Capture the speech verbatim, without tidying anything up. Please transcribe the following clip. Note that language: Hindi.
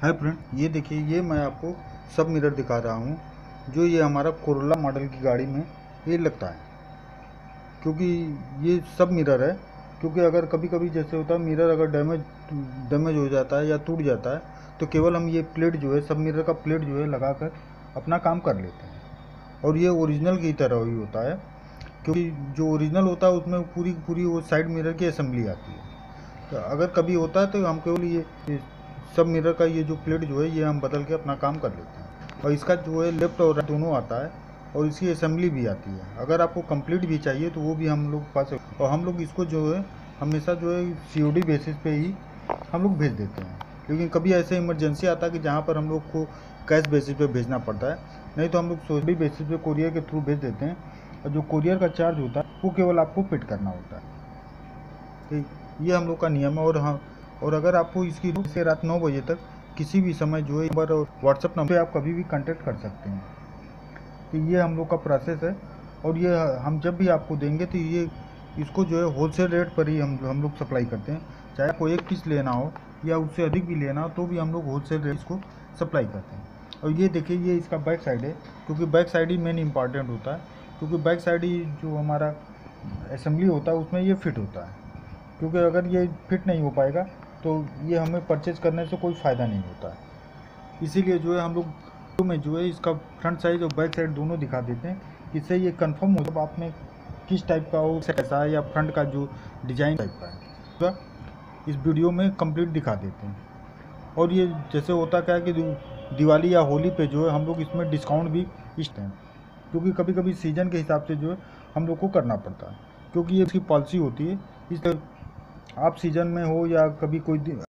हाय फ्रेंड, ये देखिए, ये मैं आपको सब मिरर दिखा रहा हूँ जो ये हमारा कोरोला मॉडल की गाड़ी में ये लगता है। क्योंकि ये सब मिरर है, क्योंकि अगर कभी कभी जैसे होता है मिरर अगर डैमेज डैमेज हो जाता है या टूट जाता है तो केवल हम ये प्लेट जो है, सब मिरर का प्लेट जो है लगाकर अपना काम कर लेते हैं। और ये ओरिजिनल की तरह ही होता है, क्योंकि जो ओरिजिनल होता है उसमें पूरी पूरी वो साइड मिरर की असेंबली आती है। तो अगर कभी होता है तो हम केवल ये, ये सब मिरर का ये जो प्लेट जो है ये हम बदल के अपना काम कर लेते हैं। और इसका जो है लेफ्ट और राइट दोनों आता है और इसकी असेंबली भी आती है। अगर आपको कंप्लीट भी चाहिए तो वो भी हम लोग पास है। और हम लोग इसको जो है हमेशा जो है सी ओ डी बेसिस पे ही हम लोग भेज देते हैं। लेकिन कभी ऐसे इमरजेंसी आता है कि जहाँ पर हम लोग को कैश बेसिस पे भेजना पड़ता है, नहीं तो हम लोग सी ओ डी बेसिस पे कोरियर के थ्रू भेज देते हैं। और जो कोरियर का चार्ज होता है वो केवल आपको पेड करना होता है। तो ये हम लोग का नियम है। और हाँ, और अगर आपको इसकी से रात नौ बजे तक किसी भी समय जो है नंबर और व्हाट्सएप नंबर पे आप कभी भी कांटेक्ट कर सकते हैं। तो ये हम लोग का प्रोसेस है। और ये हम जब भी आपको देंगे तो ये इसको जो है होलसेल रेट पर ही हम हम लोग सप्लाई करते हैं। चाहे आपको एक पीस लेना हो या उससे अधिक भी लेना हो तो भी हम लोग होलसेल रेट इसको सप्लाई करते हैं। और ये देखिए, ये इसका बैक साइड है, क्योंकि बैक साइड ही मेन इंपॉर्टेंट होता है। क्योंकि बैक साइड ही जो हमारा असेंबली होता है उसमें ये फिट होता है। क्योंकि अगर ये फिट नहीं हो पाएगा तो ये हमें परचेज करने से कोई फ़ायदा नहीं होता है। इसीलिए जो है हम लोग में जो है इसका फ्रंट साइड और बैक साइड दोनों दिखा देते हैं, इससे ये कंफर्म हो जब आपने किस टाइप का हो, कैसा है, या फ्रंट का जो डिज़ाइन टाइप का है तो इस वीडियो में कंप्लीट दिखा देते हैं। और ये जैसे होता क्या है कि दिवाली या होली पे जो है हम लोग इसमें डिस्काउंट भी इस टाइम, क्योंकि कभी कभी सीज़न के हिसाब से जो है हम लोग को करना पड़ता है, क्योंकि ये इसकी पॉलिसी होती है। इसलिए आप सीज़न में हो या कभी कोई